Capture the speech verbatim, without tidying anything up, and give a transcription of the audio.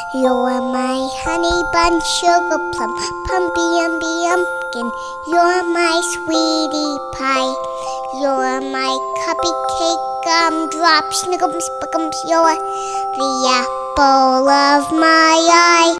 You're my honey bun, sugar plum, pumpy umby umpkin. You're my sweetie pie. You're my cupcake, gumdrop, snickums, spickums. You're the apple of my eye.